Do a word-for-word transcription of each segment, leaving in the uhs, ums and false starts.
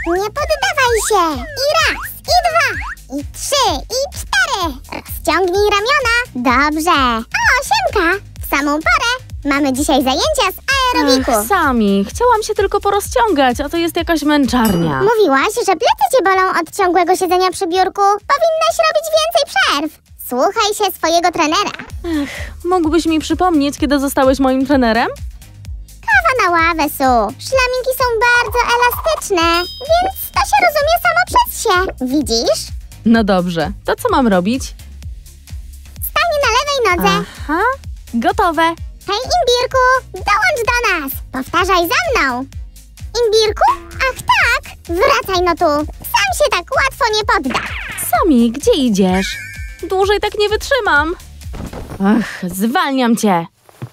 Nie poddawaj się! I raz, i dwa, i trzy, i cztery! Rozciągnij ramiona! Dobrze! O, Siemka! W samą porę! Mamy dzisiaj zajęcia z aerobiku! Ach, Sami, chciałam się tylko porozciągać, a to jest jakaś męczarnia. Mówiłaś, że plecy cię bolą od ciągłego siedzenia przy biurku. Powinnaś robić więcej przerw! Słuchaj się swojego trenera! Ech, mógłbyś mi przypomnieć, kiedy zostałeś moim trenerem? Kawa na ławę, Su! Szlaminki są bardzo elastyczne, więc to się rozumie samo przez się. Widzisz? No dobrze, to co mam robić? Stań na lewej nodze. Aha, gotowe. Hej, Imbirku, dołącz do nas! Powtarzaj za mną! Imbirku? Ach tak! Wracaj no tu! Sam się tak łatwo nie podda! Sami, gdzie idziesz? Dłużej tak nie wytrzymam. Ach, zwalniam cię.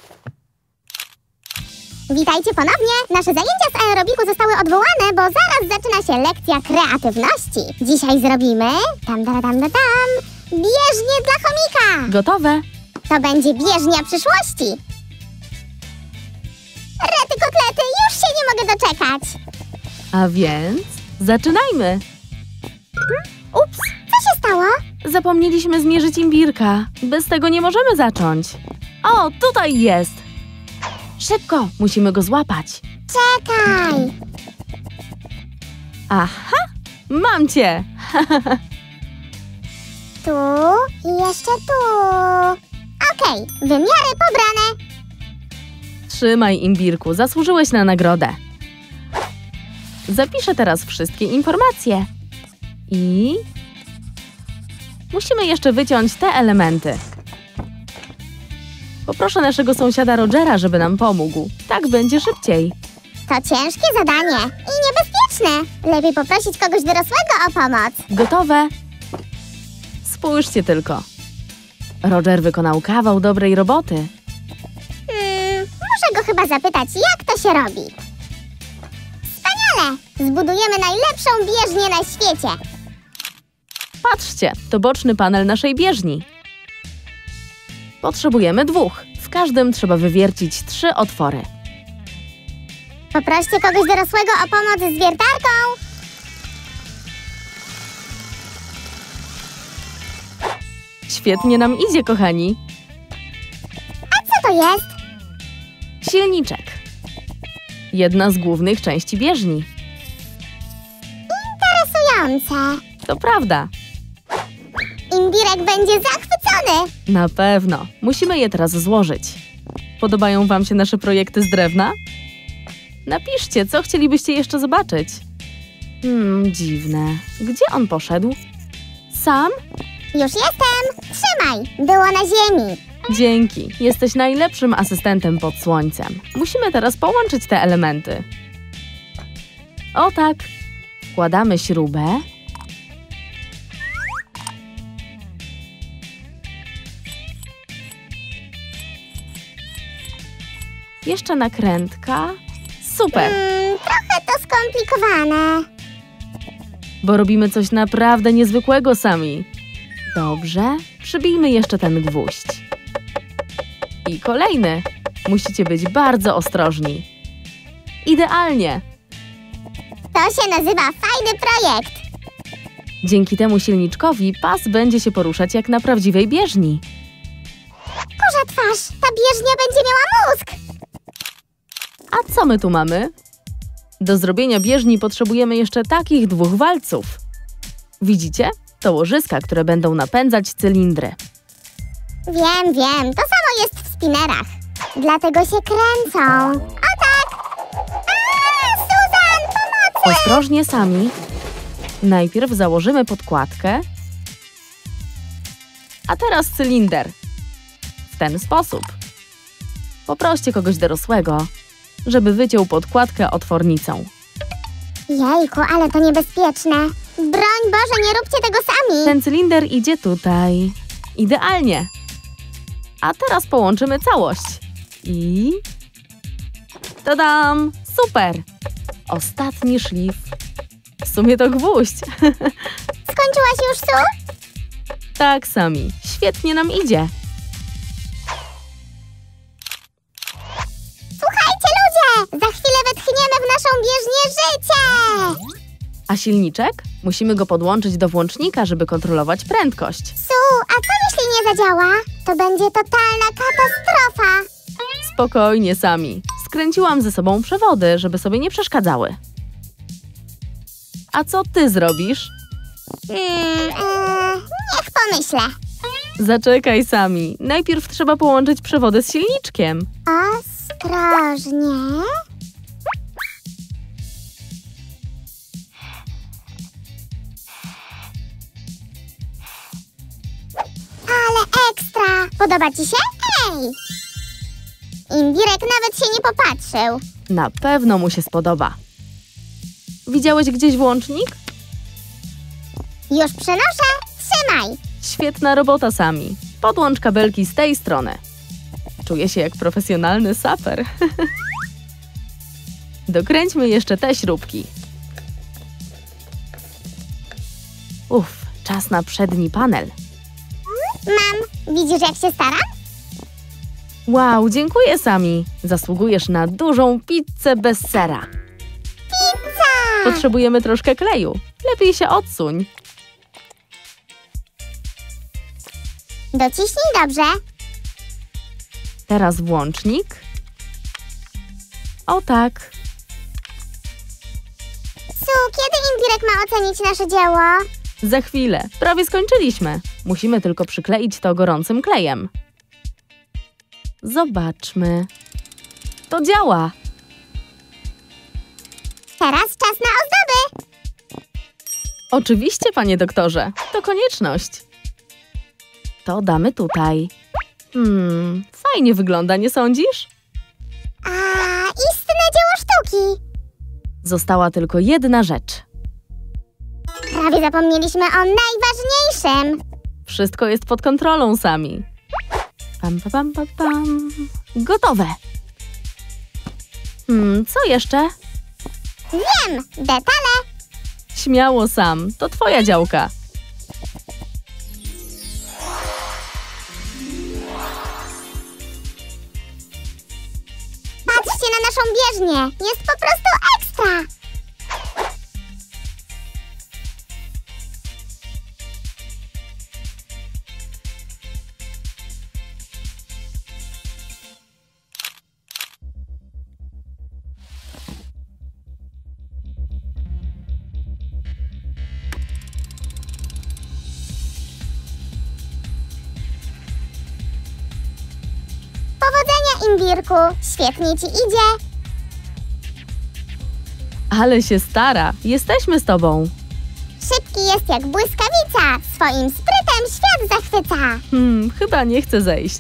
Witajcie ponownie! Nasze zajęcia z aerobiku zostały odwołane, bo zaraz zaczyna się lekcja kreatywności. Dzisiaj zrobimy... tam, tam, tam, tam, tam bieżnię dla chomika! Gotowe. To będzie bieżnia przyszłości! Rety kotlety, już się nie mogę doczekać! A więc zaczynajmy. Ups, Co się stało? zapomnieliśmy zmierzyć imbirka. Bez tego nie możemy zacząć. O, tutaj jest. Szybko, musimy go złapać. Czekaj! Aha, mam cię. Tu i jeszcze tu. Okej, wymiary pobrane. Trzymaj, imbirku, zasłużyłeś na nagrodę. Zapiszę teraz wszystkie informacje. I... musimy jeszcze wyciąć te elementy. Poproszę naszego sąsiada Rogera, żeby nam pomógł. Tak będzie szybciej. To ciężkie zadanie i niebezpieczne. Lepiej poprosić kogoś dorosłego o pomoc. Gotowe? Spójrzcie tylko. Roger wykonał kawał dobrej roboty. Hmm, muszę go chyba zapytać, jak to się robi. Wspaniale! Zbudujemy najlepszą bieżnię na świecie. Patrzcie, to boczny panel naszej bieżni. Potrzebujemy dwóch. W każdym trzeba wywiercić trzy otwory. Poproście kogoś dorosłego o pomoc z wiertarką. Świetnie nam idzie, kochani. A co to jest? Silniczek. Jedna z głównych części bieżni. Interesujące. To prawda. Imbirek będzie zachwycony. Na pewno. Musimy je teraz złożyć. Podobają wam się nasze projekty z drewna? Napiszcie, co chcielibyście jeszcze zobaczyć. Hmm, dziwne. Gdzie on poszedł? Sam? Już jestem. Trzymaj. Było na ziemi. Dzięki. Jesteś najlepszym asystentem pod słońcem. Musimy teraz połączyć te elementy. O tak. Wkładamy śrubę. Jeszcze nakrętka. Super, Hmm, trochę to skomplikowane. bo robimy coś naprawdę niezwykłego sami. Dobrze, przybijmy jeszcze ten gwóźdź. I kolejny. Musicie być bardzo ostrożni. Idealnie. To się nazywa fajny projekt. Dzięki temu silniczkowi pas będzie się poruszać jak na prawdziwej bieżni. Kurza twarz, ta bieżnia będzie miała mózg. A co my tu mamy? Do zrobienia bieżni potrzebujemy jeszcze takich dwóch walców. Widzicie? To łożyska, które będą napędzać cylindry. Wiem, wiem, to samo jest w spinnerach. Dlatego się kręcą. O tak! A, Susan, pomocy! Ostrożnie sami. Najpierw założymy podkładkę, a teraz cylinder. W ten sposób. Poproście kogoś dorosłego, żeby wyciął podkładkę otwornicą. Jejku, ale to niebezpieczne. Broń Boże, nie róbcie tego sami. Ten cylinder idzie tutaj. Idealnie. A teraz połączymy całość. I... tadam! Super! Ostatni szlif. W sumie to gwóźdź. Skończyłaś już, Su? Tak, Sami. Świetnie nam idzie. Słuchajcie, ludzie! Za chwilę wetchniemy w naszą bieżnię życie! A silniczek? Musimy go podłączyć do włącznika, żeby kontrolować prędkość. Su, a co jeśli nie zadziała? To będzie totalna katastrofa. Spokojnie, Sami. Skręciłam ze sobą przewody, żeby sobie nie przeszkadzały. A co ty zrobisz? Hmm, yy, niech pomyślę. Zaczekaj, Sami. Najpierw trzeba połączyć przewody z silniczkiem. Ostrożnie. Ale ekstra! Podoba ci się? Ej! Imbirek nawet się nie popatrzył. Na pewno mu się spodoba. Widziałeś gdzieś włącznik? Już przynoszę. Trzymaj. Świetna robota, Sami. Podłącz kabelki z tej strony. Czuję się jak profesjonalny saper. Dokręćmy jeszcze te śrubki. Uff, czas na przedni panel. Mam. Widzisz, jak się staram? Wow, dziękuję, Sami. Zasługujesz na dużą pizzę bez sera. Pizza! Potrzebujemy troszkę kleju. Lepiej się odsuń. Dociśnij dobrze. Teraz włącznik. O tak. Su, kiedy Imbirek ma ocenić nasze dzieło? Za chwilę. Prawie skończyliśmy. Musimy tylko przykleić to gorącym klejem. Zobaczmy. To działa. Teraz czas na ozdoby. Oczywiście, panie doktorze. To konieczność. To damy tutaj. Hmm, fajnie wygląda, nie sądzisz? A, istne dzieło sztuki. Została tylko jedna rzecz. Prawie zapomnieliśmy o najważniejszym. Wszystko jest pod kontrolą, Sami. Pam, pam, pam, pam, pam. Gotowe. Hmm, co jeszcze? Wiem, detale. Śmiało, Sam. To twoja działka. Patrzcie na naszą bieżnię. Jest po prostu ekstra. Powodzenia, Imbirku. Świetnie ci idzie. Ale się stara. Jesteśmy z tobą. Szybki jest jak błyskawica. Swoim sprytem świat zachwyca. Hmm, chyba nie chcę zejść.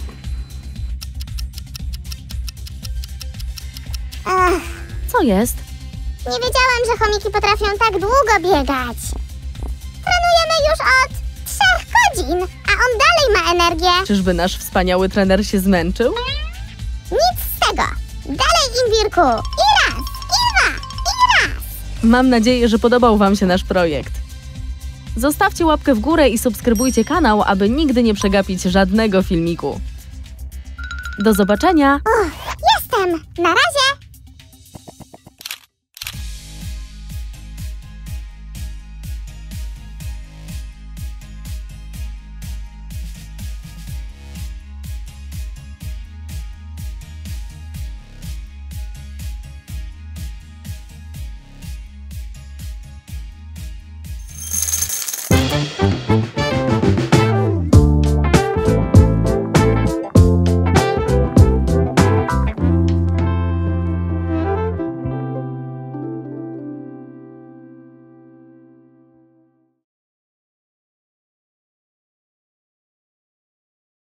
Ach, Co jest? nie wiedziałam, że chomiki potrafią tak długo biegać. Trenujemy już od trzech godzin, a on dalej ma energię. Czyżby nasz wspaniały trener się zmęczył? Nic z tego. Dalej, Imbirku. I raz, i dwa, i raz. Mam nadzieję, że podobał wam się nasz projekt. Zostawcie łapkę w górę i subskrybujcie kanał, aby nigdy nie przegapić żadnego filmiku. Do zobaczenia! Uff, jestem. Na razie. Thank you.